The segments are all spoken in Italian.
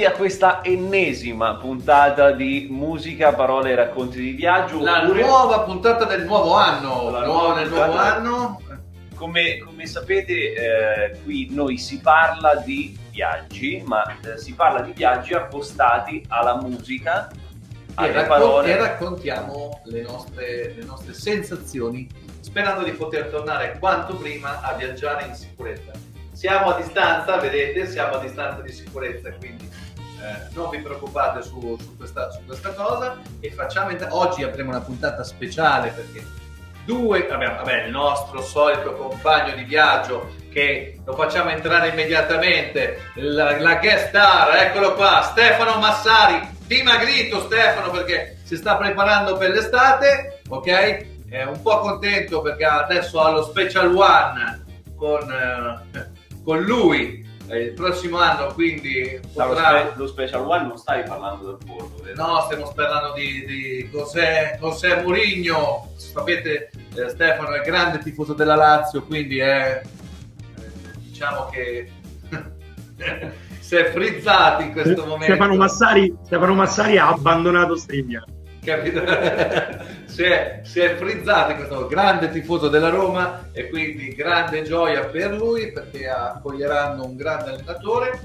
a questa ennesima puntata di Musica, Parole e Racconti di Viaggio. La nuova puntata del nuovo anno. Nuovo anno. Come sapete, qui noi si parla di viaggi, ma si parla di viaggi accostati alla musica, alle parole. E raccontiamo le nostre sensazioni, sperando di poter tornare quanto prima a viaggiare in sicurezza. Siamo a distanza, vedete, siamo a distanza di sicurezza, quindi non vi preoccupate su questa cosa. E oggi avremo una puntata speciale perché il nostro solito compagno di viaggio, che lo facciamo entrare immediatamente, la guest star, eccolo qua, Stefano Massari, dimagrito Stefano perché si sta preparando per l'estate, ok? È un po' contento perché adesso ha lo Special One con lui il prossimo anno, quindi lo Special One non stavi parlando del pollo, vero? No, stiamo parlando di José Mourinho. Sapete, Stefano è grande tifoso della Lazio, quindi diciamo che si è frizzato in questo momento. Stefano Massari ha abbandonato StreamYard. Capito? si è frizzato in questo, grande tifoso della Roma, e quindi grande gioia per lui perché accoglieranno un grande allenatore.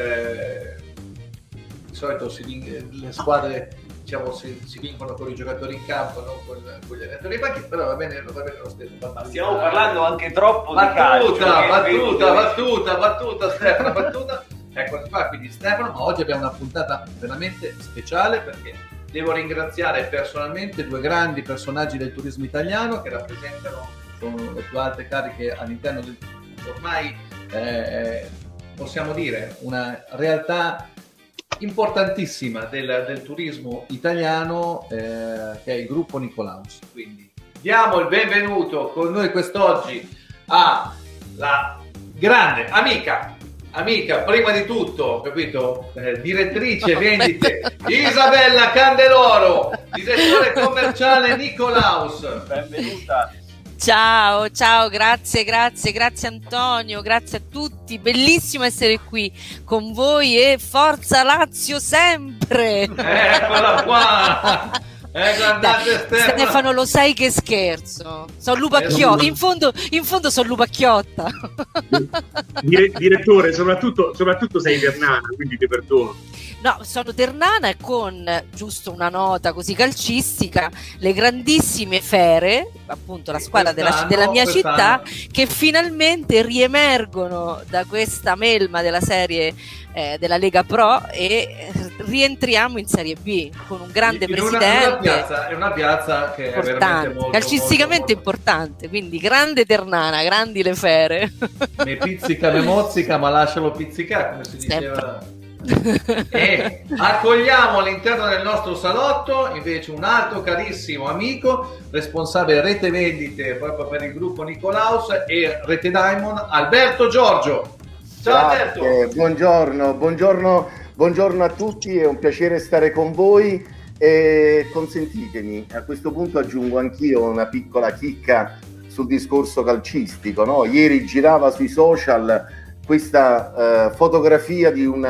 Di solito le squadre, diciamo, si vincono con i giocatori in campo, non con gli allenatori in panchina, però va bene lo stesso. Ma stiamo parlando anche troppo di battuta Stefano, battuta. Ecco qua, quindi Stefano, ma oggi abbiamo una puntata veramente speciale perché devo ringraziare personalmente due grandi personaggi del turismo italiano che rappresentano, sono le più alte cariche all'interno del ormai possiamo dire una realtà importantissima del turismo italiano, che è il gruppo Nicolaus. Quindi diamo il benvenuto con noi quest'oggi alla grande amica, prima di tutto, capito? Direttrice vendite Isabella Candeloro, direttore commerciale Nicolaus. Benvenuta. Ciao, grazie Antonio, grazie a tutti, bellissimo essere qui con voi e forza Lazio sempre! Eccola qua! Guardate Stefano, lo sai che scherzo, sono lupacchiotta, in fondo sono lupacchiotta. Direttore, soprattutto sei ternana, quindi ti perdono. No, sono ternana e con, giusto una nota così calcistica, le grandissime Fere, appunto la squadra della mia città, che finalmente riemergono da questa melma della serie della Lega Pro e rientriamo in Serie B con un grande presidente. È una piazza che è veramente molto, calcisticamente molto, importante, quindi grande ternana, grandi le Fere. Mi pizzica, mi mozzica, ma lascialo pizzicare, come si diceva. E accogliamo all'interno del nostro salotto invece un altro carissimo amico, responsabile rete vendite proprio per il gruppo Nicolaus e Rete Diamond, Alberto Giorgio. Ciao Alberto. Buongiorno a tutti, è un piacere stare con voi e consentitemi, a questo punto aggiungo anch'io una piccola chicca sul discorso calcistico, no? Ieri girava sui social questa fotografia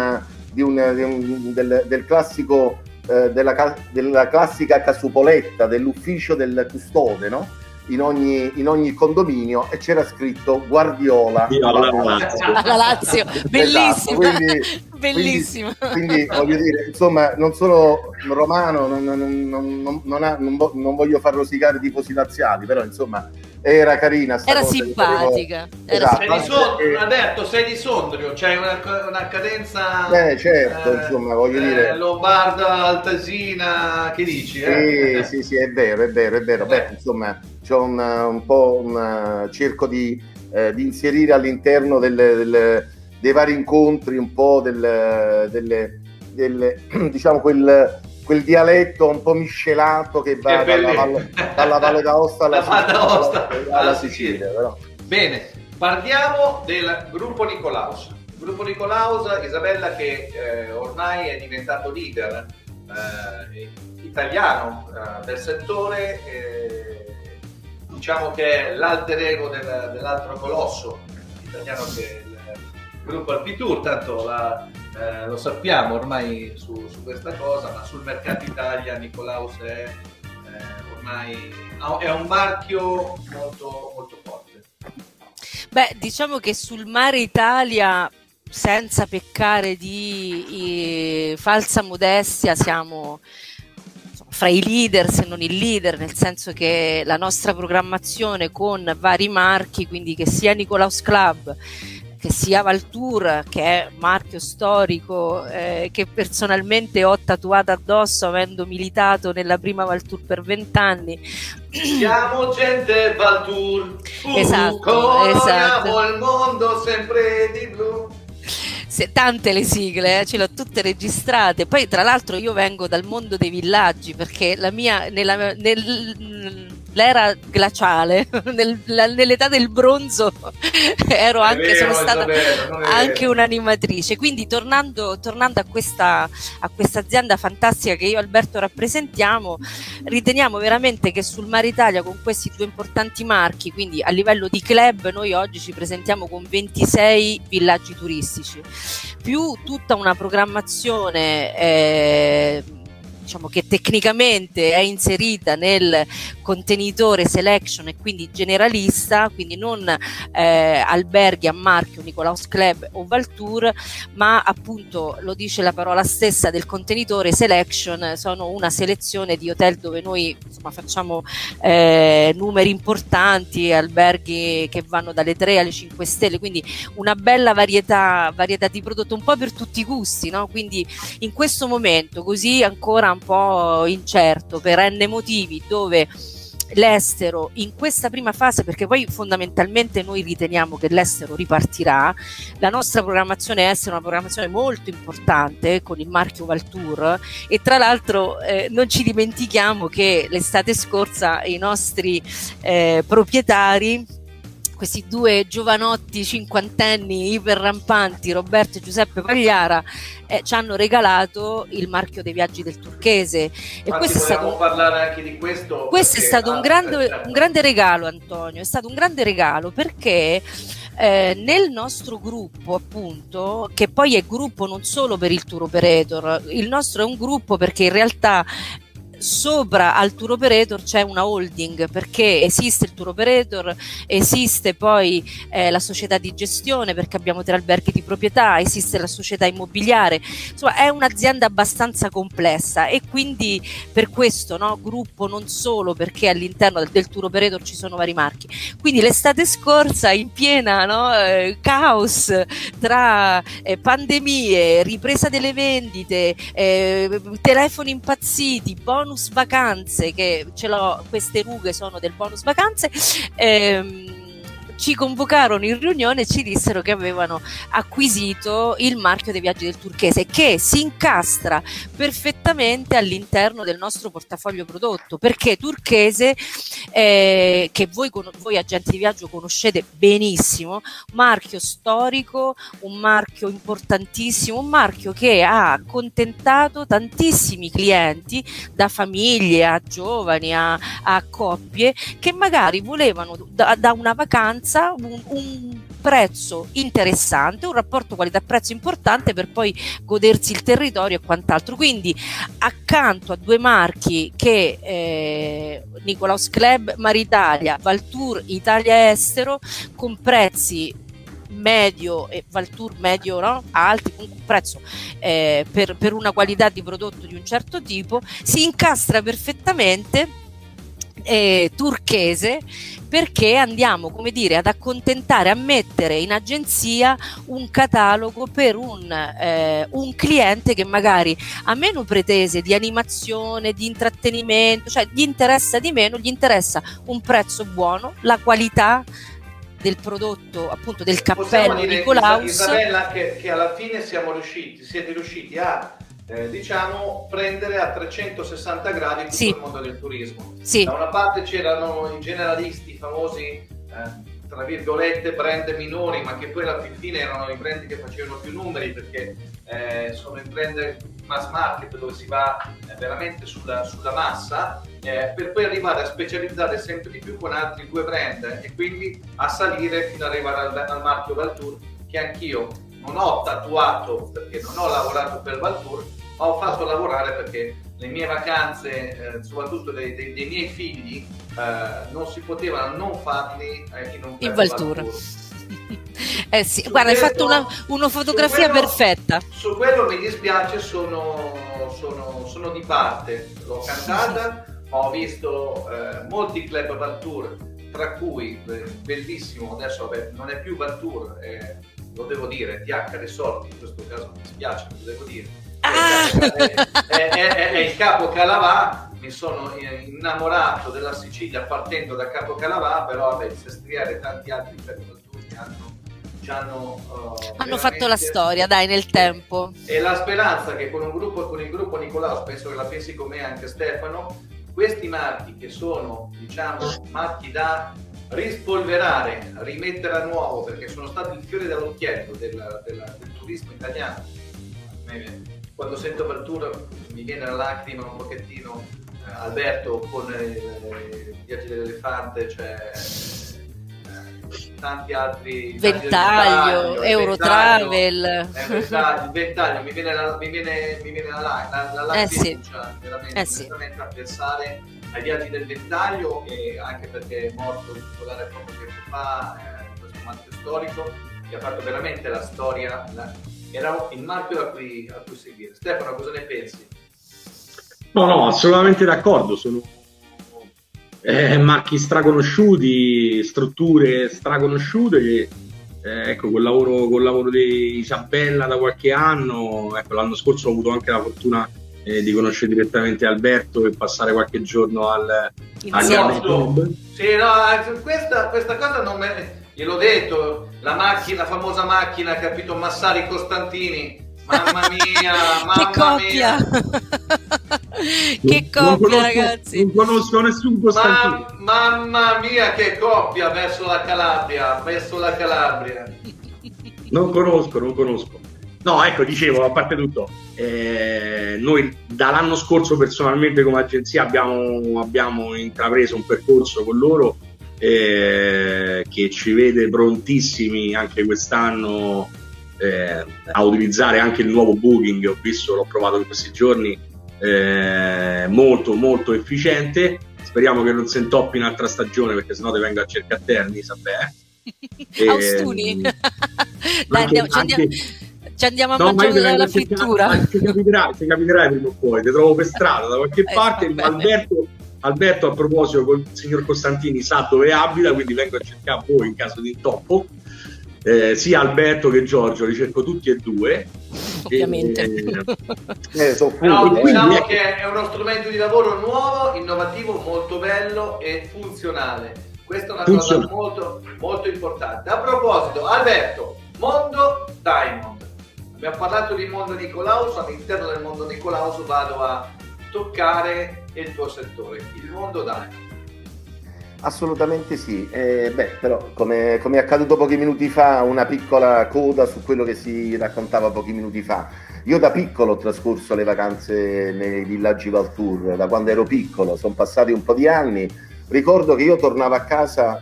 del classico, della classica casupoletta dell'ufficio del custode, no? In ogni condominio, e c'era scritto Guardiola alla Lazio. Bellissima. Esatto, bellissima. Quindi voglio dire, insomma, non sono romano, non voglio far rosicare i tifosi laziali, però insomma era carina, era cosa, simpatica. Esatto. Alberto, sei di Sondrio, c'hai una cadenza certo, insomma, voglio dire lombarda, altesina, che dici? Sì, è vero. Beh, insomma, c'ho cerco di inserire all'interno dei vari incontri un po' diciamo quel dialetto un po' miscelato che va dalla Valle d'Aosta alla Sicilia. Però. Bene, parliamo del gruppo Nicolaus. Il gruppo Nicolaus, Isabella, che ormai è diventato leader italiano del settore, diciamo che è l'alter ego dell'altro colosso italiano che è il gruppo Alpitour, tanto lo sappiamo ormai su questa cosa, ma sul mercato Italia Nikolaus è ormai è un marchio molto, molto forte. Beh, diciamo che sul Mare Italia, senza peccare di falsa modestia, siamo fra i leader, se non il leader, nel senso che la nostra programmazione con vari marchi, quindi che sia Nikolaus Club, che sia Valtour, che è marchio storico che personalmente ho tatuato addosso avendo militato nella prima Valtour per 20 anni. Siamo gente Valtour, esatto. Coloriamo il mondo sempre di blu. Tante le sigle, ce le ho tutte registrate. Poi tra l'altro io vengo dal mondo dei villaggi, perché la mia nell'era glaciale, nell'età del bronzo ero anche, sono stata anche un'animatrice. Quindi tornando a questa azienda fantastica che io e Alberto rappresentiamo, riteniamo veramente che sul Mare Italia, con questi due importanti marchi, quindi a livello di club, noi oggi ci presentiamo con 26 villaggi turistici, più tutta una programmazione diciamo che tecnicamente è inserita nel contenitore selection e quindi generalista, quindi non alberghi a marchio Nikolaus Club o Valtour, ma appunto, lo dice la parola stessa del contenitore selection, sono una selezione di hotel dove noi insomma facciamo numeri importanti, alberghi che vanno dalle 3 alle 5 stelle, quindi una bella varietà di prodotto, un po' per tutti i gusti, no? Quindi in questo momento così ancora un po' incerto per n motivi, dove l'estero in questa prima fase, perché poi fondamentalmente noi riteniamo che l'estero ripartirà, la nostra programmazione estera è una programmazione molto importante con il marchio Valtour, e tra l'altro non ci dimentichiamo che l'estate scorsa i nostri proprietari, questi due giovanotti cinquantenni iperrampanti, Roberto e Giuseppe Pagliara, ci hanno regalato il marchio dei viaggi del Turchese. E questo è stato parlare anche di questo. Questo è stato un grande regalo, Antonio, è stato un grande regalo perché nel nostro gruppo, appunto, che poi è gruppo non solo per il tour operator, il nostro è un gruppo perché in realtà sopra al tour operator c'è una holding, perché esiste il tour operator, esiste poi la società di gestione, perché abbiamo 3 alberghi di proprietà, esiste la società immobiliare, insomma è un'azienda abbastanza complessa, e quindi per questo, no, gruppo non solo perché all'interno del tour operator ci sono vari marchi. Quindi l'estate scorsa, in piena caos tra pandemie, ripresa delle vendite, telefoni impazziti, bonus vacanze, che ce l'ho, queste rughe sono del bonus vacanze, ci convocarono in riunione e ci dissero che avevano acquisito il marchio dei viaggi del Turchese, che si incastra perfettamente all'interno del nostro portafoglio prodotto, perché Turchese, che voi agenti di viaggio conoscete benissimo, marchio storico, un marchio importantissimo, un marchio che ha accontentato tantissimi clienti, da famiglie a giovani a coppie, che magari volevano da una vacanza un prezzo interessante, un rapporto qualità-prezzo importante per poi godersi il territorio e quant'altro. Quindi accanto a 2 marchi che Nikolaus Club Mare Italia, Valtour Italia Estero, con prezzi medio e Valtour medio, no? Alti, con un prezzo per una qualità di prodotto di un certo tipo, si incastra perfettamente Turchese, perché andiamo, come dire, ad accontentare, a mettere in agenzia un catalogo per un cliente che magari ha meno pretese di animazione, di intrattenimento, cioè gli interessa di meno, gli interessa un prezzo buono, la qualità del prodotto, appunto del cappello di Nikolaus. Isabella, che alla fine siete riusciti a diciamo prendere a 360 gradi tutto il mondo del turismo. Sì. Da una parte c'erano i generalisti, i famosi tra virgolette brand minori, ma che poi alla fine erano i brand che facevano più numeri, perché sono i brand mass market dove si va veramente sulla massa, per poi arrivare a specializzare sempre di più con altri 2 brand e quindi a salire fino ad arrivare al marchio Valtour, che anch'io non ho tatuato perché non ho lavorato per Valtour, ma ho fatto lavorare perché le mie vacanze, soprattutto dei miei figli, non si potevano non farli in Valtour. Sì, guarda, hai fatto una fotografia perfetta. Su quello mi dispiace, sono di parte. L'ho cantata, ho visto molti club Valtour, tra cui bellissimo, adesso vabbè, non è più Valtour, lo devo dire, TH Resort, in questo caso mi dispiace, lo devo dire. È il Capo Calavà. Mi sono innamorato della Sicilia partendo da Capo Calavà, però vabbè, il Sestriere e tanti altri club Valtour hanno fatto la storia, dai, nel tempo. E la speranza che con il gruppo Nicolaus, penso che la pensi come anche Stefano, questi marchi che sono, diciamo, marchi da rispolverare, rimettere a nuovo, perché sono stati il fiore dell'occhiello del turismo italiano. Quando sento Valtour mi viene la lacrima un pochettino. Alberto con i Viaggi dell'Elefante, cioè tanti altri, Ventaglio, Eurotravel, il Ventaglio, mi viene la sì. veramente a pensare ai Viaggi del Ventaglio, e anche perché è morto il titolare poco tempo fa, questo marchio storico che ha fatto veramente la storia, era il marchio a cui seguire. Stefano, cosa ne pensi? No, assolutamente d'accordo, sono marchi straconosciuti, strutture straconosciute che ecco, col lavoro di Isabella da qualche anno, ecco, l'anno scorso ho avuto anche la fortuna di conoscere direttamente Alberto e passare qualche giorno al club. Sì, no, questa cosa non me... Gliel'ho detto, la famosa macchina, capito, Massari Costantini. Mamma mia, mamma mia. Che coppia, ragazzi. Non conosco nessun Costantino. Mamma mia, che coppia verso la Calabria. Non conosco. No, ecco, dicevo, a parte tutto, noi dall'anno scorso personalmente come agenzia abbiamo intrapreso un percorso con loro che ci vede prontissimi anche quest'anno a utilizzare anche il nuovo Booking. L'ho provato in questi giorni, molto molto efficiente. Speriamo che non si intoppi in altra stagione, perché sennò ti vengo a cercare a Terni, Austuni. Dai, ci andiamo a mangiare la frittura. Ci capiterai prima o poi, ti trovo per strada da qualche parte. Alberto, a proposito, col signor Costantini sa dove abita, quindi vengo a cercare voi in caso di intoppo. Sia Alberto che Giorgio li cerco tutti e due, ovviamente. Diciamo che è uno strumento di lavoro nuovo, innovativo, molto bello e funzionale. Questa è una cosa molto molto importante. A proposito, Alberto, mondo Diamond, abbiamo parlato di mondo Nicolaus. All'interno del mondo Nicolaus vado a toccare il tuo settore, il mondo Diamond. Assolutamente sì, però come è accaduto pochi minuti fa, una piccola coda su quello che si raccontava pochi minuti fa. Io da piccolo ho trascorso le vacanze nei villaggi Valtour, da quando ero piccolo, sono passati un po' di anni. Ricordo che io tornavo a casa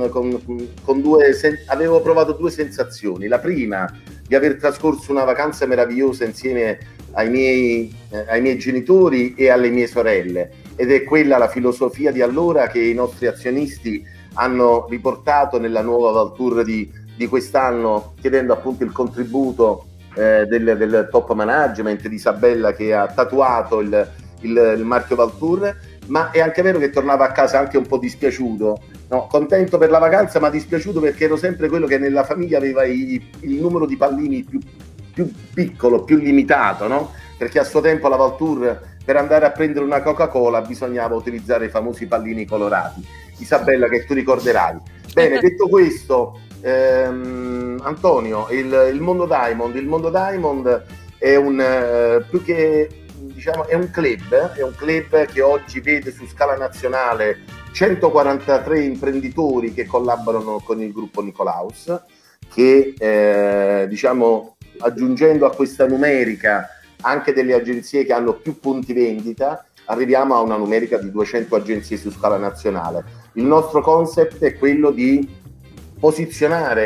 avevo provato due sensazioni. La prima, di aver trascorso una vacanza meravigliosa insieme ai miei genitori e alle mie sorelle, ed è quella la filosofia di allora che i nostri azionisti hanno riportato nella nuova Valtour di quest'anno, chiedendo appunto il contributo del top management, di Isabella, che ha tatuato il marchio Valtour. Ma è anche vero che tornavo a casa anche un po' dispiaciuto, no? Contento per la vacanza, ma dispiaciuto perché ero sempre quello che nella famiglia aveva il numero di pallini più piccolo, più limitato, no? Perché a suo tempo la Valtour, per andare a prendere una Coca-Cola, bisognava utilizzare i famosi pallini colorati. Isabella, che tu ricorderai. Bene, detto questo, Antonio, il mondo Diamond è più che, diciamo, è un club che oggi vede su scala nazionale 143 imprenditori che collaborano con il gruppo Nicolaus, che diciamo, aggiungendo a questa numerica anche delle agenzie che hanno più punti vendita, arriviamo a una numerica di 200 agenzie su scala nazionale. Il nostro concept è quello di posizionare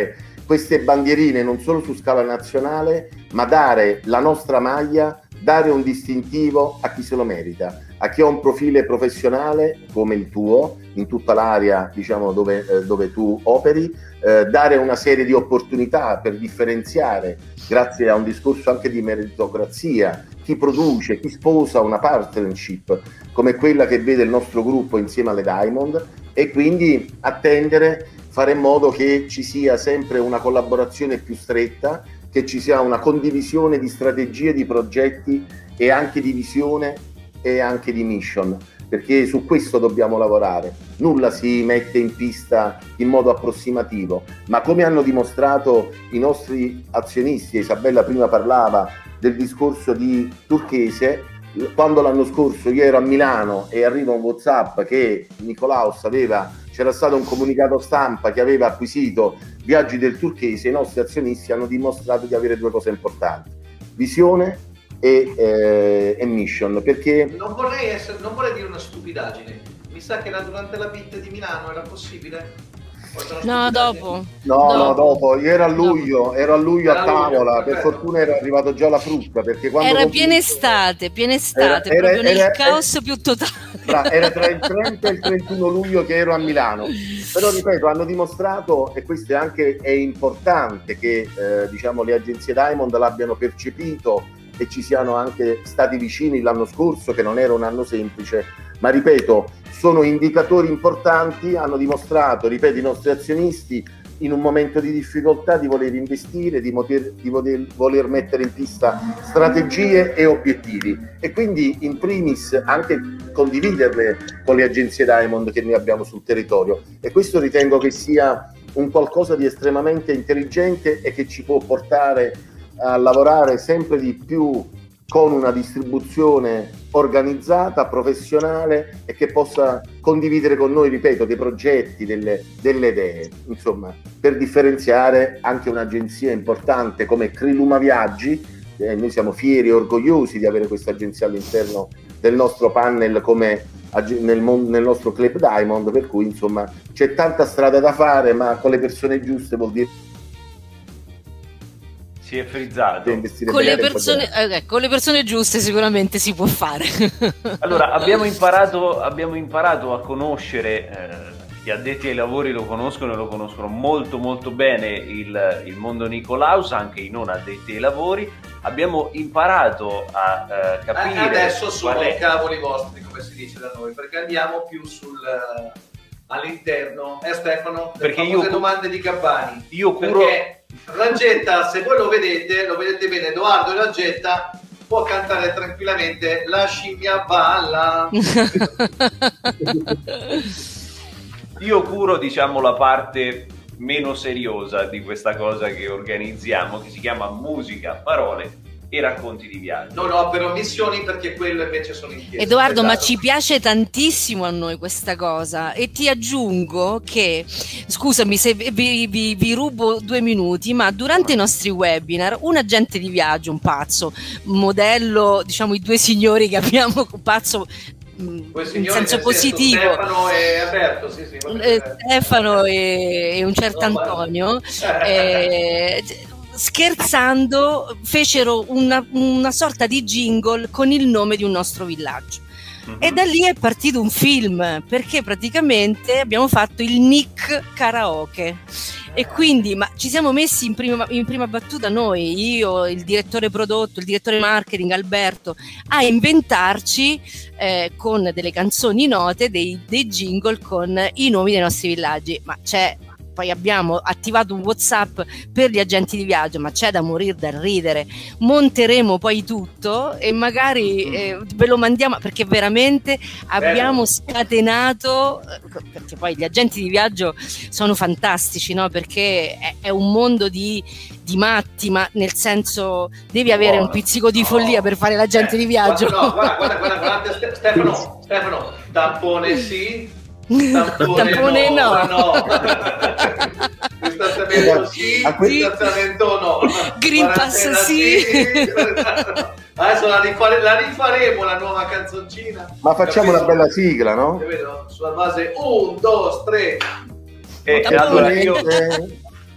queste bandierine non solo su scala nazionale, ma dare la nostra maglia, dare un distintivo a chi se lo merita, a chi ha un profilo professionale come il tuo, in tutta l'area diciamo dove tu operi, dare una serie di opportunità per differenziare, grazie a un discorso anche di meritocrazia, chi produce, chi sposa una partnership come quella che vede il nostro gruppo insieme alle Diamond, e quindi attendere, fare in modo che ci sia sempre una collaborazione più stretta, che ci sia una condivisione di strategie, di progetti e anche di visione e anche di mission, perché su questo dobbiamo lavorare. Nulla si mette in pista in modo approssimativo, ma come hanno dimostrato i nostri azionisti, Isabella prima parlava del discorso di Turchese, quando l'anno scorso io ero a Milano e arriva un WhatsApp che Nicolaus c'era stato un comunicato stampa che aveva acquisito Viaggi del Turchese, i nostri azionisti hanno dimostrato di avere due cose importanti: visione e mission, perché non vorrei dire una stupidaggine, mi sa che era durante la BIT di Milano, era possibile? No, dopo. No, dopo. Io ero a luglio a tavola, per perfetto. fortuna era arrivato già la frutta, perché quando era piena estate, proprio nel caos più totale. Era tra il 30 e il 31 luglio che ero a Milano. Però ripeto, hanno dimostrato, e questo è importante che diciamo le agenzie Diamond l'abbiano percepito e ci siano anche stati vicini l'anno scorso, che non era un anno semplice, ma ripeto, sono indicatori importanti, hanno dimostrato, ripeto, i nostri azionisti in un momento di difficoltà di voler investire, di voler mettere in pista strategie e obiettivi, e quindi in primis anche condividerle con le agenzie Diamond che noi abbiamo sul territorio, e questo ritengo che sia un qualcosa di estremamente intelligente e che ci può portare a lavorare sempre di più con una distribuzione organizzata, professionale, e che possa condividere con noi, ripeto, dei progetti, delle idee, insomma, per differenziare anche un'agenzia importante come Criluma Viaggi. Noi siamo fieri e orgogliosi di avere questa agenzia all'interno del nostro panel come nel nostro Club Diamond, per cui insomma c'è tanta strada da fare, ma con le persone giuste vuol dire si è frizzato. Con le persone giuste sicuramente si può fare. Allora, abbiamo imparato a conoscere, gli addetti ai lavori lo conoscono molto molto bene il mondo Nicolaus, anche i non addetti ai lavori. Abbiamo imparato a capire... Adesso sono cavoli vostri, come si dice da noi, perché andiamo più all'interno. Stefano, perché le domande di Gabbani. Io curo... Perché Rangetta, se voi lo vedete bene, Edoardo Rangetta può cantare tranquillamente La scimmia balla. Io curo, diciamo, la parte meno seriosa di questa cosa che organizziamo, che si chiama Musica, Parole e Racconti di Viaggio. No, per omissioni, perché quello invece sono in chiesa. Edoardo, ma ci piace tantissimo a noi questa cosa, e ti aggiungo che, scusami se vi rubo 2 minuti, ma durante i nostri webinar un agente di viaggio, un pazzo, modello, diciamo i 2 signori che abbiamo, un pazzo in senso positivo, Stefano e Alberto, sì, Stefano e un certo Antonio, scherzando fecero una sorta di jingle con il nome di un nostro villaggio. E da lì è partito un film, perché praticamente abbiamo fatto il Nick Karaoke, e quindi ci siamo messi in prima battuta noi, io, il direttore prodotto, il direttore marketing Alberto, a inventarci con delle canzoni note dei jingle con i nomi dei nostri villaggi. Poi abbiamo attivato un WhatsApp per gli agenti di viaggio, ma c'è da morire da ridere. Monteremo poi tutto e magari ve lo mandiamo, perché veramente abbiamo scatenato, perché poi gli agenti di viaggio sono fantastici, no? Perché è un mondo di matti, ma nel senso devi avere un pizzico di follia per fare l'agente di viaggio. Guarda, Stefano, tampone sì. Tampone no. Distanziamento sì, distanziamento no. Green Pass sì. Adesso la rifaremo la nuova canzoncina. Ma facciamo una bella sigla, no? Vedo, sulla base 1, 2, 3. Allora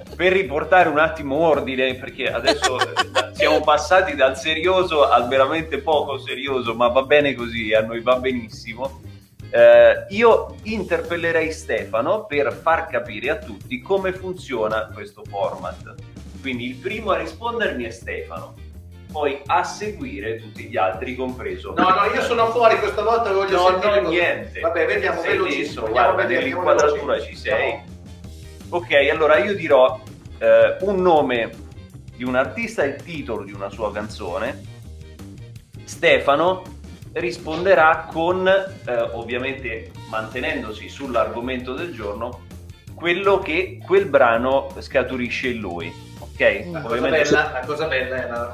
per riportare un attimo ordine, perché adesso siamo passati dal serioso al veramente poco serioso, ma va bene così, a noi va benissimo. Io interpellerei Stefano per far capire a tutti come funziona questo format. Quindi il primo a rispondermi è Stefano, poi a seguire tutti gli altri, compreso. No, io sono fuori questa volta, voglio sentire niente. Vabbè, vediamo velocissimo. Guarda, nell'inquadratura ci sei. Ok, allora io dirò un nome di un artista e il titolo di una sua canzone. Stefano risponderà con, ovviamente mantenendosi sull'argomento del giorno, quello che quel brano scaturisce in lui. Ok? La cosa bella è la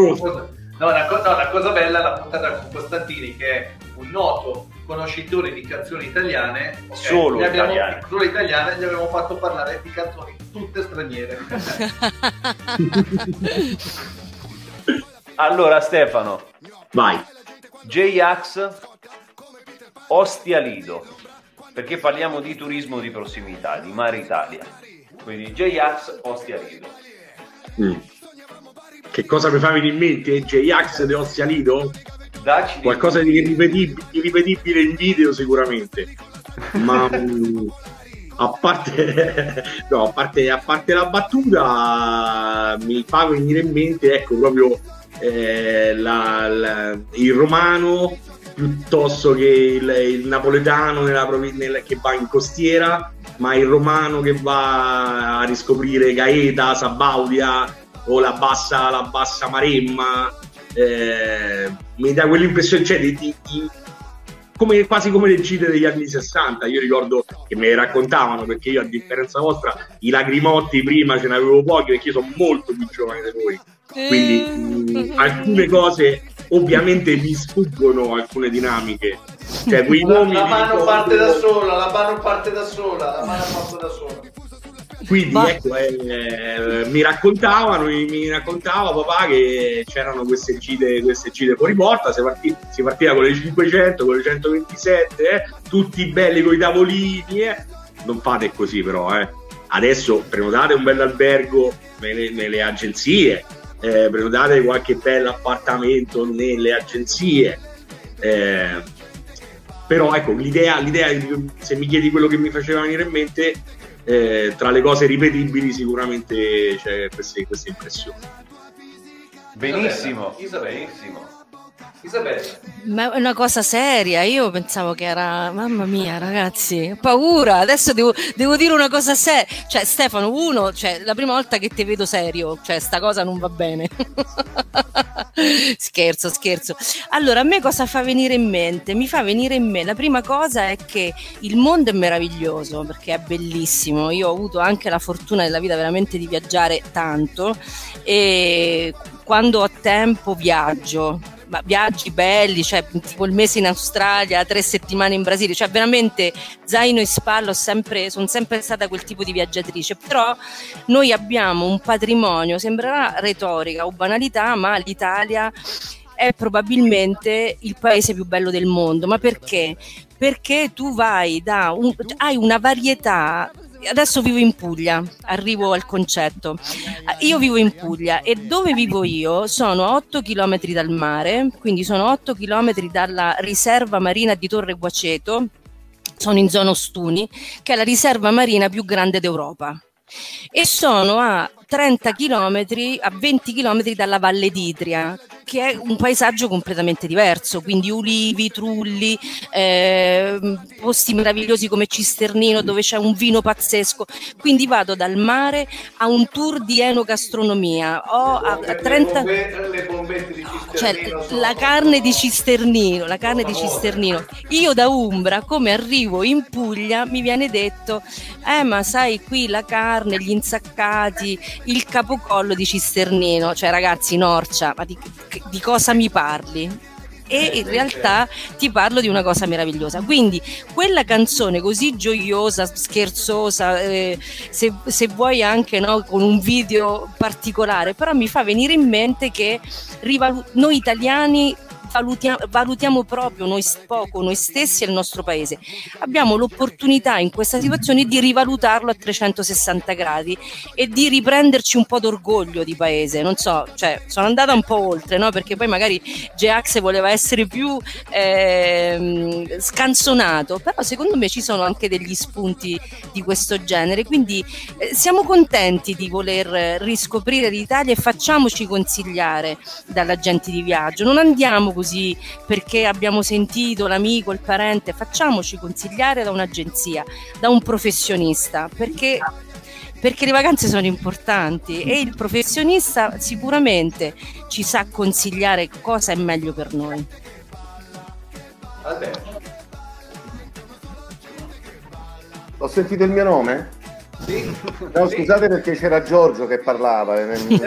cosa bella è la puntata con Costantini, che è un noto conoscitore di canzoni italiane. Okay? Solo italiane, gli abbiamo fatto parlare di canzoni tutte straniere. Allora Stefano, vai. J-Ax, Ostia Lido, perché parliamo di turismo di prossimità, di Mare Italia, quindi J-Ax, Ostia Lido. Che cosa mi fa venire in mente? J-Ax di Ostia Lido? Qualcosa di irripetibile in video sicuramente, ma a parte la battuta mi fa venire in mente, ecco, proprio il romano piuttosto che il napoletano che va in costiera, ma il romano che va a riscoprire Gaeta, Sabaudia o la bassa Maremma. Mi dà quell'impressione, cioè, quasi come le gite degli anni 60. Io ricordo che me le raccontavano, perché io, a differenza vostra, i lagrimotti prima ce ne avevo pochi, perché io sono molto più giovane di voi, quindi alcune cose ovviamente mi sfuggono, alcune dinamiche, cioè quei nomi la mano parte da sola, quindi ecco, mi raccontava papà che c'erano queste gite fuori porta, si partiva con le 500, con le 127, tutti belli con i tavolini, non fate così però, adesso prenotate un bel albergo nelle agenzie, prenotate qualche bello appartamento nelle agenzie, però ecco, l'idea, se mi chiedi quello che mi faceva venire in mente, tra le cose ripetibili sicuramente c'è queste impressioni. Benissimo. Isabella. Ma è una cosa seria, io pensavo che era, mamma mia ragazzi, ho paura, adesso devo dire una cosa seria, cioè Stefano, la prima volta che ti vedo serio, cioè sta cosa non va bene. Scherzo. Allora, a me cosa fa venire in mente? Mi fa venire in mente, la prima cosa è che il mondo è meraviglioso, perché è bellissimo, io ho avuto anche la fortuna nella vita veramente di viaggiare tanto, e quando ho tempo viaggio, ma viaggi belli, cioè tipo il mese in Australia, 3 settimane in Brasile, cioè veramente zaino in spalla, sono sempre stata quel tipo di viaggiatrice, però noi abbiamo un patrimonio, sembrerà retorica o banalità, ma l'Italia è probabilmente il paese più bello del mondo. Ma perché? Perché tu vai hai una varietà. Adesso vivo in Puglia, arrivo al concetto. Io vivo in Puglia e dove vivo io sono a 8 km dal mare, quindi sono 8 km dalla riserva marina di Torre Guaceto, sono in zona Ostuni, che è la riserva marina più grande d'Europa, e sono a 30 km, a 20 km dalla Valle d'Itria, che è un paesaggio completamente diverso, quindi ulivi, trulli, posti meravigliosi come Cisternino, dove c'è un vino pazzesco, quindi vado dal mare a un tour di enogastronomia, ho a 30 le bombette di Cisternino, cioè la carne di Cisternino, io da Umbra, come arrivo in Puglia mi viene detto ma sai, qui la carne, gli insaccati, il capocollo di Cisternino, cioè ragazzi, Norcia, ma di cosa mi parli? E in realtà ti parlo di una cosa meravigliosa. Quindi quella canzone così gioiosa, scherzosa, se vuoi anche, no, con un video particolare, però mi fa venire in mente che noi italiani valutiamo proprio noi stessi e il nostro paese. Abbiamo l'opportunità in questa situazione di rivalutarlo a 360 gradi e di riprenderci un po' d'orgoglio di paese. Non so, cioè sono andata un po' oltre, no? Perché poi magari J-Ax voleva essere più scanzonato, però secondo me ci sono anche degli spunti di questo genere, quindi siamo contenti di voler riscoprire l'Italia e facciamoci consigliare dall'agente di viaggio, non andiamo così perché abbiamo sentito l'amico, il parente, facciamoci consigliare da un'agenzia, da un professionista, perché le vacanze sono importanti e il professionista sicuramente ci sa consigliare cosa è meglio per noi. Ho sentito il mio nome? Sì. No, scusate perché c'era Giorgio che parlava. Mi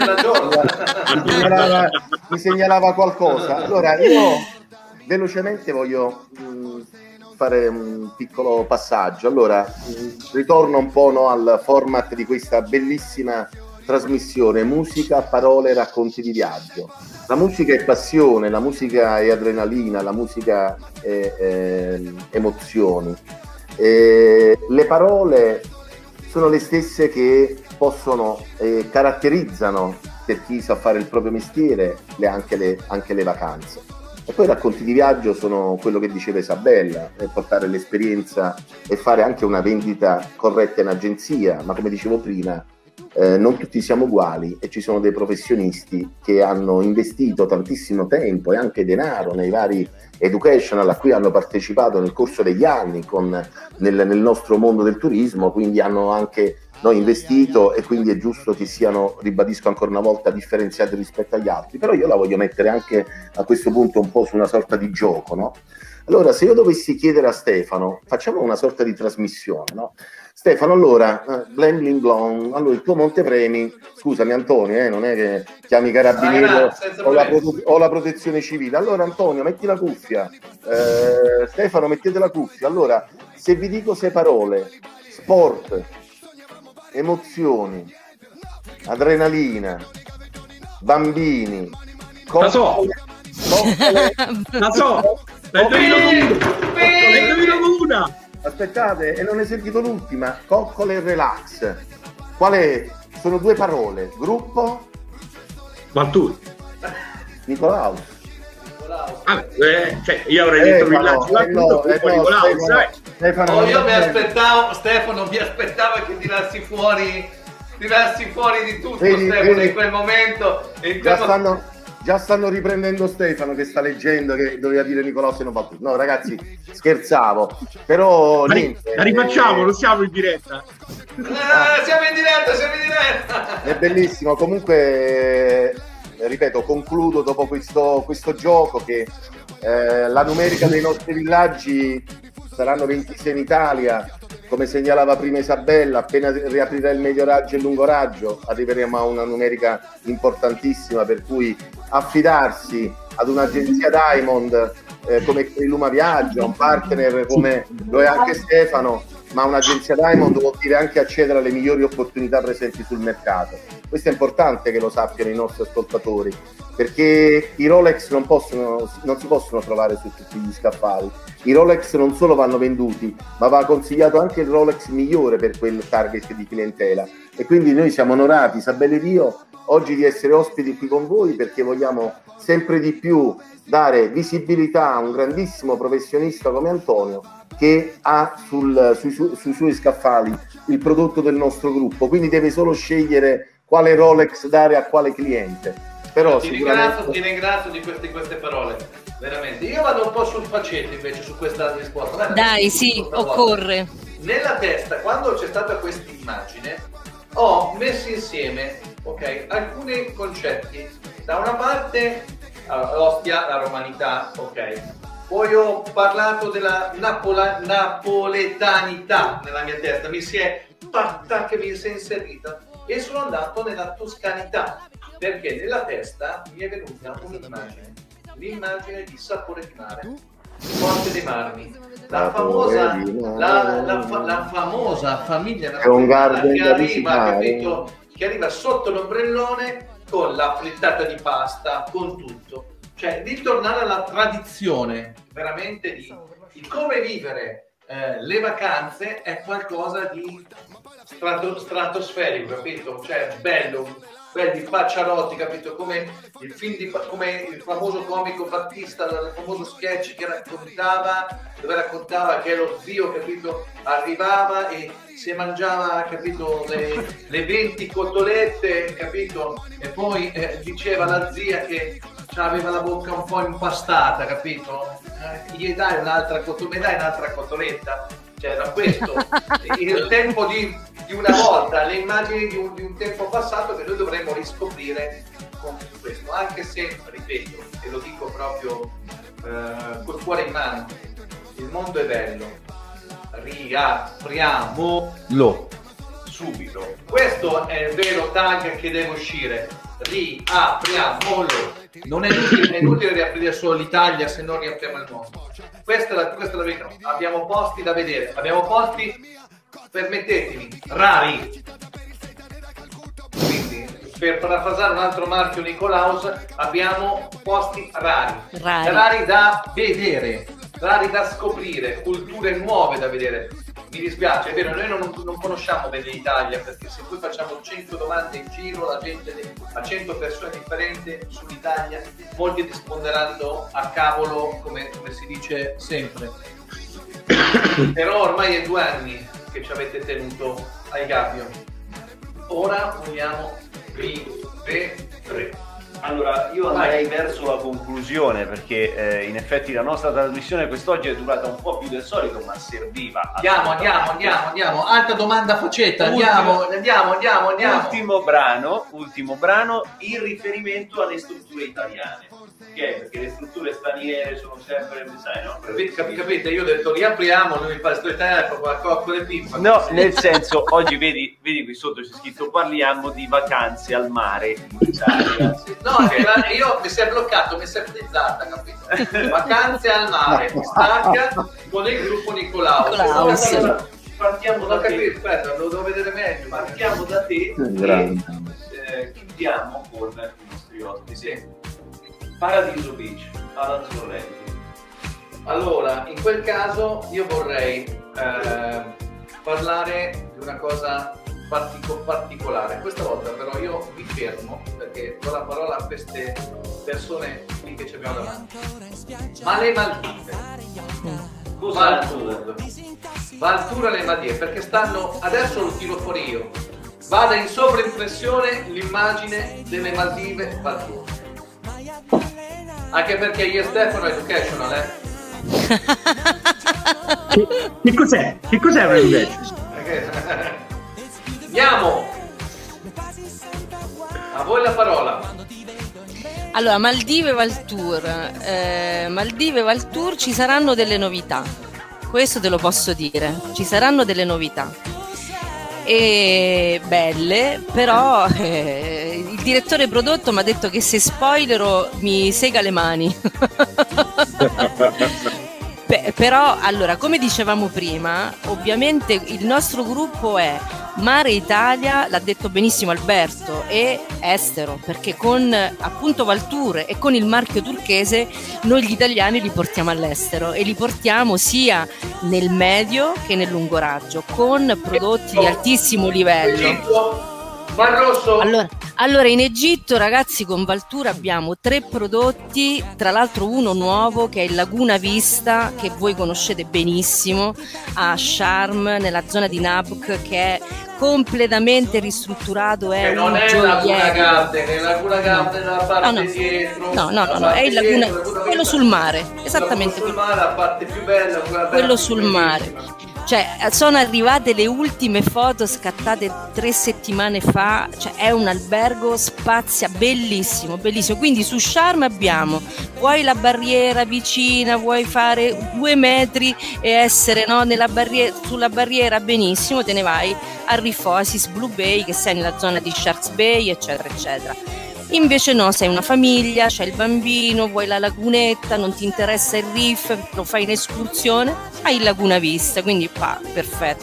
segnalava qualcosa. Allora, io velocemente voglio fare un piccolo passaggio. Allora, ritorno un po', no, al format di questa bellissima trasmissione: musica, parole, racconti di viaggio. La musica è passione, la musica è adrenalina, la musica è emozioni. Le parole sono le stesse che possono caratterizzano, per chi sa fare il proprio mestiere, anche le vacanze. E poi i racconti di viaggio sono quello che diceva Isabella, portare l'esperienza e fare anche una vendita corretta in agenzia, ma come dicevo prima, non tutti siamo uguali e ci sono dei professionisti che hanno investito tantissimo tempo e anche denaro nei vari educational a cui hanno partecipato nel corso degli anni nel nostro mondo del turismo, quindi hanno anche investito, e quindi è giusto che siano, ribadisco ancora una volta, differenziati rispetto agli altri. Però io la voglio mettere anche a questo punto un po' su una sorta di gioco, no? Allora, se io dovessi chiedere a Stefano, facciamo una sorta di trasmissione, no? Stefano, allora, bling bling blong, allora il tuo montepremi, scusami Antonio, non è che chiami i carabinieri o la protezione civile. Allora Antonio, metti la cuffia, Stefano, mettete la cuffia. Allora, se vi dico 6 parole: sport, emozioni, adrenalina, bambini, la so, una. Aspettate, e non hai sentito l'ultima, coccole e relax. Qual è? Sono 2 parole: gruppo, Valtur, Nicolaus. Cioè, io avrei detto villaggio Nicolaus. Stefano, io mi aspettavo, Stefano, mi aspettava che tirassi fuori di tutto. Stefano, in quel momento. Già stanno riprendendo Stefano che sta leggendo che doveva dire Nicolaus e non Valtur. No, ragazzi, scherzavo. Però niente. La rifacciamo, non siamo in diretta. Siamo in diretta. È bellissimo. Comunque, ripeto, concludo dopo questo gioco che la numerica dei nostri villaggi saranno 26 in Italia. Come segnalava prima Isabella, appena riaprirà il medio raggio e il lungo raggio arriveremo a una numerica importantissima, per cui affidarsi ad un'agenzia Diamond come Luma Viaggio, a un partner come lo è anche Stefano, ma un'agenzia Diamond vuol dire anche accedere alle migliori opportunità presenti sul mercato. Questo è importante che lo sappiano i nostri ascoltatori, perché i Rolex non si possono trovare su tutti gli scaffali. I Rolex non solo vanno venduti, ma va consigliato anche il Rolex migliore per quel target di clientela. E quindi noi siamo onorati, Isabella ed io, oggi di essere ospiti qui con voi, perché vogliamo sempre di più dare visibilità a un grandissimo professionista come Antonio, che ha sui suoi scaffali il prodotto del nostro gruppo, quindi deve solo scegliere quale Rolex dare a quale cliente. Però ti ringrazio di queste parole, veramente. Io vado un po' sul faceto invece su questa risposta. Dai, sì, occorre. Nella testa, quando c'è stata questa immagine, ho messo insieme, ok, alcuni concetti. Da una parte Ostia, la romanità, ok. Poi ho parlato della napoletanità nella mia testa, mi si è inserita, e sono andato nella toscanità, perché nella testa mi è venuta l'immagine di Sapore di Mare, Monte dei Marmi, la famosa famiglia che arriva sotto l'ombrellone con la frittata di pasta, con tutto. cioè di tornare alla tradizione veramente di come vivere le vacanze è qualcosa di stratosferico, capito? Cioè belli Pacciarotti, capito? Come il film come il famoso comico Battista, il famoso sketch dove raccontava che lo zio, capito, arrivava e si mangiava, capito, le 20 cotolette, capito? E poi diceva alla zia che aveva la bocca un po' impastata, capito? Gli dai un'altra cotoletta. Cioè era questo il tempo di una volta, le immagini di un tempo passato che noi dovremmo riscoprire con questo, anche se, ripeto, e lo dico proprio col cuore in mano, il mondo è bello, riapriamolo subito. Questo è il vero tag che deve uscire, riapriamolo. Non è inutile riaprire solo l'Italia se non riapriamo il mondo. Questa è la verità. Abbiamo posti da vedere, abbiamo posti, permettetemi, rari. Quindi, per parafrasare un altro marchio Nicolaus, abbiamo posti rari da vedere, rari da scoprire, culture nuove da vedere. Mi dispiace, è vero, noi non conosciamo bene l'Italia, perché se poi facciamo 100 domande in giro, la gente a 100 persone differenti sull'Italia, molti risponderanno a cavolo, come si dice sempre. Però ormai è 2 anni che ci avete tenuto ai gabbio. Ora vogliamo rivedere. Allora, io andrei verso la conclusione, perché in effetti la nostra trasmissione quest'oggi è durata un po' più del solito, ma serviva. Andiamo. Altra domanda faccetta. Andiamo. Ultimo brano in riferimento alle strutture italiane. Perché le strutture straniere sono sempre, sai, no? Capite? Io ho detto riapriamo, lui mi fa storia italiana proprio a cocco le pippe. No, nel senso, oggi vedi qui sotto c'è scritto parliamo di vacanze al mare in Italia. No, io mi si è bloccato, mi si è frizzata, capito? Vacanze al mare, stacca con il gruppo Nicolaus. Allora, partiamo da te. Aspetta, lo devo vedere meglio. Partiamo da te e chiudiamo con i nostri ospiti. Paradiso Beach, Alan Sorrenti. Allora, in quel caso io vorrei parlare di una cosa particolare. Questa volta però io mi fermo perché do la parola a queste persone qui che ci abbiamo davanti. Ma le Maldive, Valtour alle Maldive, perché stanno, adesso lo tiro fuori io, vada in sovraimpressione l'immagine delle Maldive Valtour. Anche perché io e Stefano è educational, Che cos'è? Che cos'è un educational? Andiamo! A voi la parola. Allora, Maldive Valtour, ci saranno delle novità, questo te lo posso dire, ci saranno delle novità e belle, però il direttore prodotto mi ha detto che se spoilerò mi sega le mani. Però, allora, come dicevamo prima, ovviamente il nostro gruppo è Mare Italia, l'ha detto benissimo Alberto, e estero, perché con appunto Valtour e con il marchio turchese noi gli italiani li portiamo all'estero e li portiamo sia nel medio che nel lungo raggio, con prodotti di altissimo livello. Mar Rosso. Allora, in Egitto, ragazzi, con Valtour abbiamo 3 prodotti, tra l'altro uno nuovo che è il Laguna Vista, che voi conoscete benissimo, a Sharm, nella zona di Nabuk, che è completamente ristrutturato, è non è Laguna Garden, è Laguna Garden la parte dietro. No, è il Laguna, quello sul mare, esattamente. Quello sul mare, la parte più bella, quello sul mare. Cioè, sono arrivate le ultime foto scattate 3 settimane fa, cioè è un albergo spazia, bellissimo, bellissimo. Quindi su Sharm abbiamo, vuoi la barriera vicina, vuoi fare 2 metri e essere sulla barriera, benissimo, te ne vai a Rifosis, Blue Bay, che sei nella zona di Sharks Bay, eccetera, eccetera. Invece no, sei una famiglia, c'è il bambino, vuoi la lagunetta, non ti interessa il reef, lo fai in escursione, hai il Laguna Vista, quindi perfetto.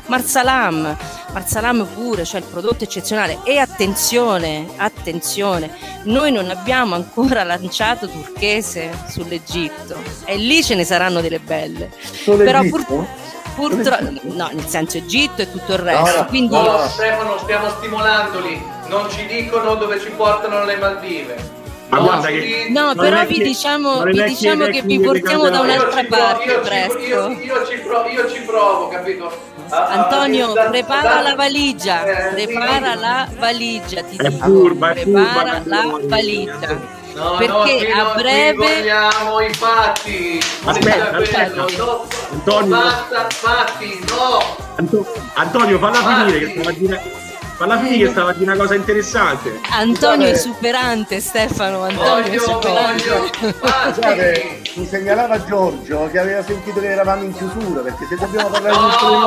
Marsalam pure, cioè il prodotto eccezionale. E attenzione, noi non abbiamo ancora lanciato turchese sull'Egitto e lì ce ne saranno delle belle. Però purtroppo no, nel senso Egitto e tutto il resto. Quindi Stefano, stiamo stimolandoli, non ci dicono dove ci portano le Maldive. Ma guarda che no, però vi diciamo che vi portiamo da un'altra parte presto. Io ci provo, capito? Antonio, prepara la valigia, prepara la valigia, ti dico, prepara la valigia. perché a breve vogliamo i fatti. Aspetta. Antonio, basta fatti, no. Antonio, falla finire che stava a dire una cosa interessante. Antonio è superante, Stefano. Antonio è superante. Scusate, mi segnalava Giorgio che aveva sentito che eravamo in chiusura, perché se dobbiamo parlare di nostre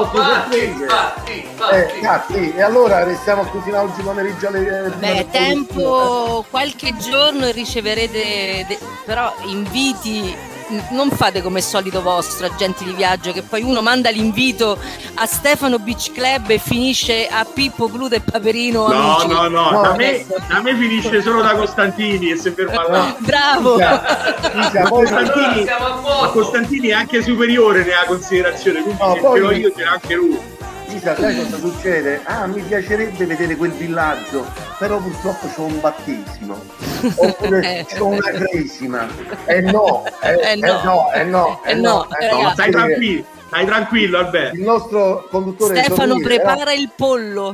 sorprese, e allora restiamo così oggi pomeriggio alle tempo qualche giorno e riceverete però inviti. Non fate come solito vostro, agenti di viaggio, che poi uno manda l'invito a Stefano Beach Club e finisce a Pippo, Clute e Paperino. No, da me finisce solo da Costantini e se ferma là. Bravo. Costantini è anche superiore nella considerazione, quindi ce io c'era anche lui. Sai cosa succede? Mi piacerebbe vedere quel villaggio, però purtroppo c'ho un battesimo oppure c'ho una cresima no. Stai tranquillo Alberto. Il nostro conduttore Stefano prepara il pollo.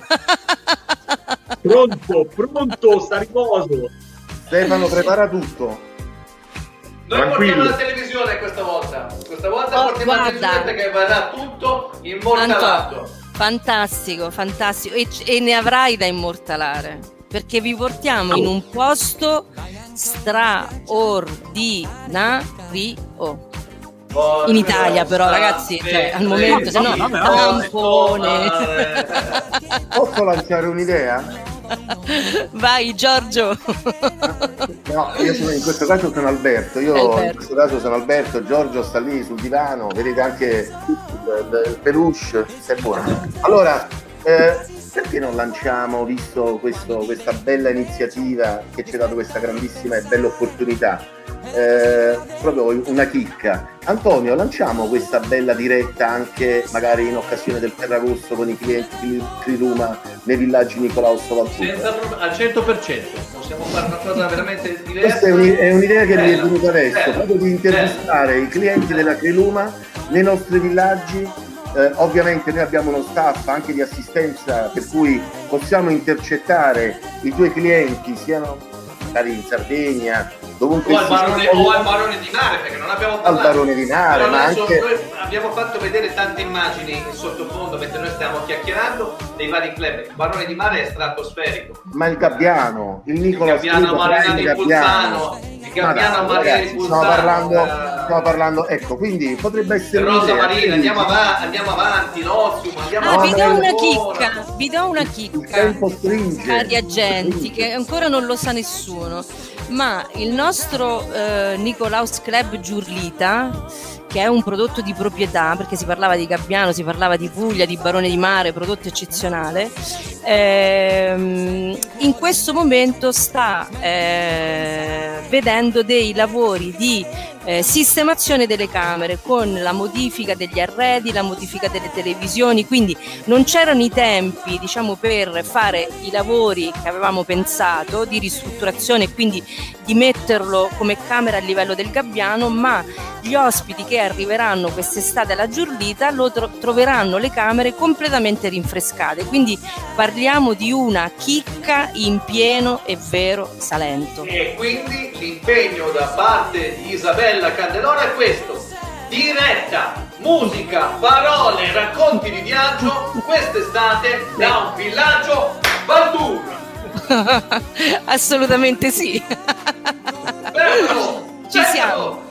pronto, sta a riposo. Stefano prepara tutto. Noi portiamo la televisione questa volta portiamo la televisione che verrà tutto immortalato. Fantastico e ne avrai da immortalare, perché vi portiamo in un posto straordinario in Italia, però ragazzi, al momento se no tampone. Posso lanciare un'idea? Vai Giorgio. No, io in questo caso sono Alberto. In questo caso sono Alberto. Giorgio sta lì sul divano, vedete anche il peluche, è buono. Allora, perché non lanciamo, visto questa bella iniziativa che ci ha dato questa grandissima e bella opportunità, proprio una chicca. Antonio, lanciamo questa bella diretta anche magari in occasione del Ferragosto con i clienti di Criluma nei villaggi Nicolaus Valturno. Al 100%, possiamo fare una cosa veramente diversa. Questa è un'idea che mi è venuta adesso, proprio di intervistare i clienti della Criluma nei nostri villaggi. Ovviamente noi abbiamo uno staff anche di assistenza, per cui possiamo intercettare i tuoi clienti, siano magari in Sardegna, dovunque o al Barone di Mare, perché non abbiamo parlato. Al Barone di Mare, ma anche... Noi abbiamo fatto vedere tante immagini in sottofondo mentre noi stiamo chiacchierando dei vari club. Il Barone di Mare è stratosferico. Ma il Gabbiano, il Nicola Gabbiano, Marinani di Pulzano, il Gabbiano Maria di Pulzano. Stiamo parlando, ecco, quindi potrebbe essere Rosa Marina, andiamo avanti, l'Ozium, vi do una chicca, tempo stringe, cari agenti, che ancora non lo sa nessuno, ma il nostro Nicolaus Club Giurlita, che è un prodotto di proprietà, perché si parlava di Gabbiano, si parlava di Puglia, di Barone di Mare, prodotto eccezionale, in questo momento sta vedendo dei lavori di sistemazione delle camere, con la modifica degli arredi, la modifica delle televisioni, quindi non c'erano i tempi, diciamo, per fare i lavori che avevamo pensato di ristrutturazione e quindi di metterlo come camera a livello del Gabbiano, ma gli ospiti che arriveranno quest'estate alla Giurlita troveranno le camere completamente rinfrescate, quindi parliamo di una chicca in pieno e vero Salento. E quindi l'impegno da parte di Isabella Candelora è questo: diretta, musica, parole, racconti di viaggio quest'estate da un villaggio Valturno. Assolutamente sì. Ci siamo.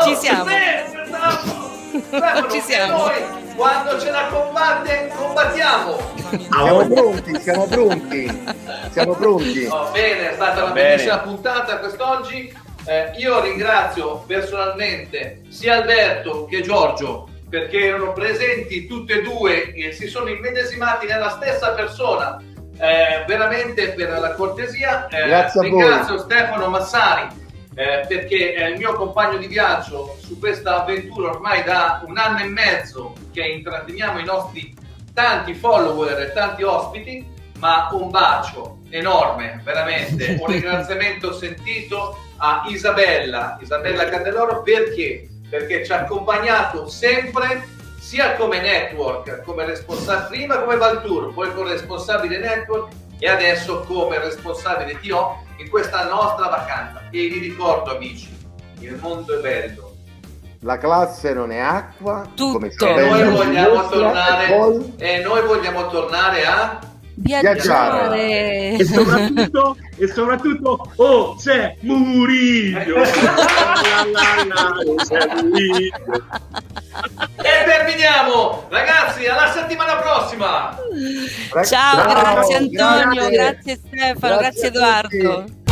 Ci siamo. Noi quando ce la combatte combattiamo. Siamo pronti. Va bene, è stata una bellissima puntata quest'oggi. Io ringrazio personalmente sia Alberto che Giorgio perché erano presenti tutte e due e si sono immedesimati nella stessa persona. Veramente per la cortesia ringrazio Stefano Massari perché è il mio compagno di viaggio su questa avventura ormai da 1 anno e mezzo che intratteniamo i nostri tanti follower e tanti ospiti, ma un bacio enorme, veramente un ringraziamento sentito a Isabella Candeloro perché ci ha accompagnato sempre, sia come network, come responsabile, prima come Valtour, poi come responsabile network e adesso come responsabile TO in questa nostra vacanza. E vi ricordo, amici, il mondo è bello. La classe non è acqua. Tutto. E noi vogliamo tornare a viaggiare. E soprattutto José Murillo. E terminiamo, ragazzi, alla settimana prossima. Ciao, grazie Antonio, grazie Stefano, grazie Edoardo.